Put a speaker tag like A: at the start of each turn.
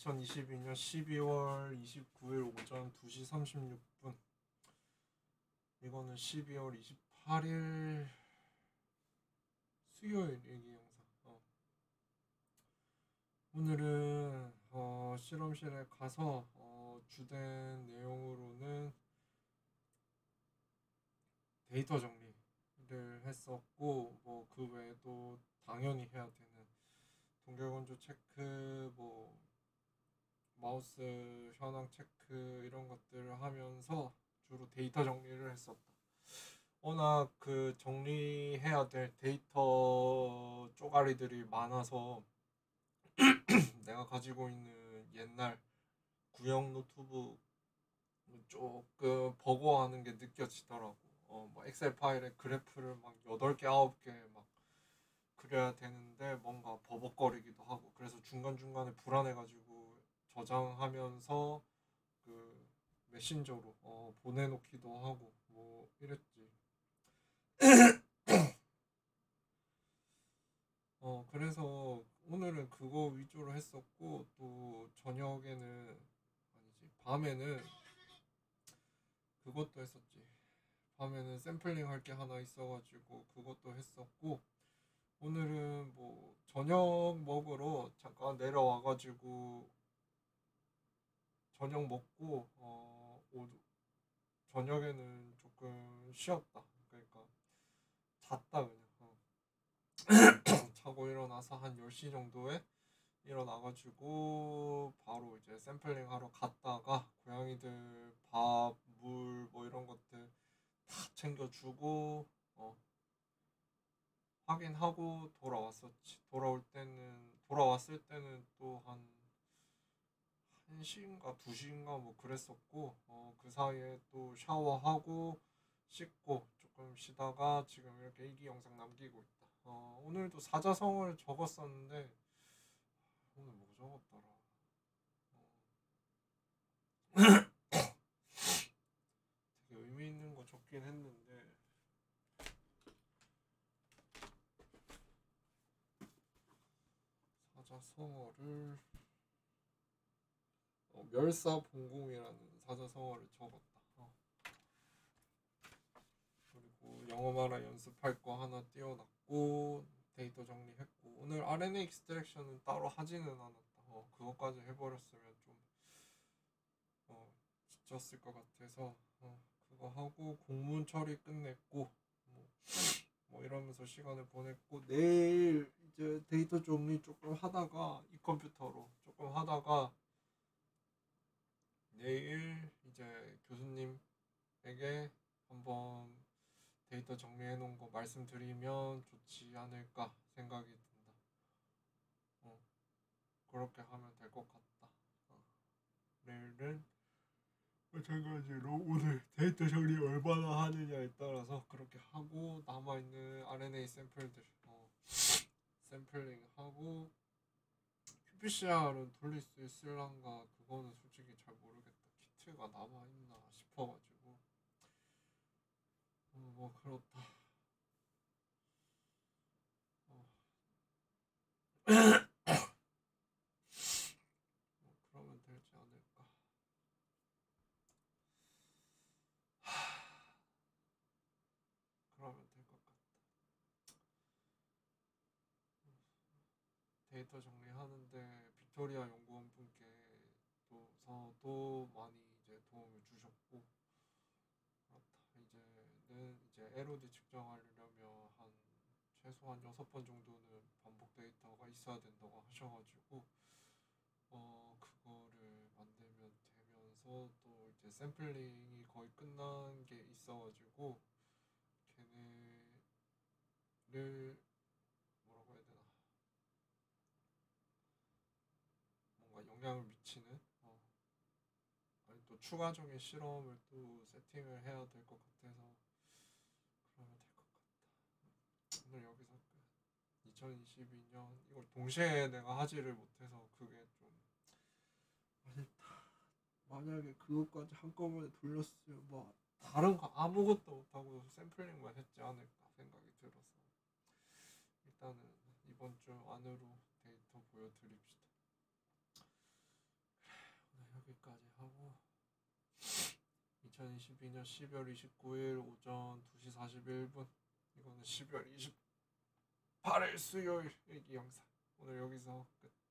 A: 2022년 12월 29일 오전 2시 36분. 이거는 12월 28일 수요일 얘기 영상. 오늘은 실험실에 가서 주된 내용으로는 데이터 정리를 했었고, 뭐 그 외에도 당연히 해야 되는 동결건조 체크, 뭐 마우스 현황 체크 이런 것들을 하면서 주로 데이터 정리를 했었다. 워낙 그 정리해야 될 데이터 쪼가리들이 많아서 내가 가지고 있는 옛날 구형 노트북 조금 버거워하는 게 느껴지더라고. 뭐 엑셀 파일에 그래프를 막 8개, 9개 막 그려야 되는데 뭔가 버벅거리기도 하고, 그래서 중간중간에 불안해가지고 저장하면서 그 메신저로 보내놓기도 하고 뭐 이랬지. 그래서 오늘은 그거 위주로 했었고, 또 저녁에는 아니지, 밤에는 그것도 했었지. 밤에는 샘플링 할 게 하나 있어가지고 그것도 했었고, 오늘은 뭐 저녁 먹으러 잠깐 내려와가지고 저녁 먹고 저녁에는 조금 쉬었다. 그러니까 잤다 그냥. 자고 일어나서 한 10시 정도에 일어나가지고 바로 이제 샘플링 하러 갔다가 고양이들 밥, 물 뭐 이런 것들 다 챙겨주고 확인하고 돌아왔었지. 돌아왔을 때는 또 한 1시인가 2시인가 뭐 그랬었고, 그 사이에 또 샤워하고 씻고 조금 쉬다가 지금 이렇게 일기 영상 남기고 있다. 오늘도 사자성어를 적었었는데 오늘 뭐 적었더라. 되게 의미 있는 거 적긴 했는데 사자성어를 멸사봉공이라는 사자성어를 적었다. 그리고 영어 말아 연습할 거 하나 띄워놨고 데이터 정리했고, 오늘 RNA 익스트랙션은 따로 하지는 않았다. 그것까지 해버렸으면 좀 지쳤을 것 같아서 그거 하고 공문 처리 끝냈고 뭐 이러면서 시간을 보냈고, 내일 이제 데이터 정리 조금 하다가 이 컴퓨터로 조금 하다가 내일 이제 교수님에게 한번 데이터 정리해 놓은 거 말씀드리면 좋지 않을까 생각이 든다. 그렇게 하면 될 것 같다. 내일은 마찬가지로 오늘 데이터 정리 얼마나 하느냐에 따라서 그렇게 하고, 남아있는 RNA 샘플들 샘플링 하고, qPCR은 돌릴 수 있을란가 그거는 솔직히 잘 모르겠다. 키트가 남아있나 싶어가지고 뭐 그렇다. 그러면 되지 않을까. 그러면 될 것 같다. 데이터 정리하는데 빅토리아 연구원 분께서도 많이 이제 도움을 주셨고, 그렇다. 이제는 이제 LOD 측정하려면 한 최소한 6번 정도는 반복 데이터가 있어야 된다고 하셔가지고 그거를 만들면 되면서, 또 이제 샘플링이 거의 끝난 게 있어가지고 걔네를 뭐라고 해야 되나, 뭔가 영향을 미치는 아니 또 추가적인 실험을 또 세팅을 해야 될 것 같아서 그러면 될 것 같다. 오늘 여기서 끝. 2022년 이걸 동시에 내가 하지를 못해서 그게 좀 아쉽다. 만약에 그것까지 한꺼번에 돌렸으면 뭐 다른 거 아무것도 못하고 샘플링만 했지 않을까 생각이 들어서 일단은 이번 주 안으로 데이터 보여드립시다. 2022년 12월 29일 오전 2시 41분. 이거는 12월 28일 수요일 일기 영상. 오늘 여기서 끝.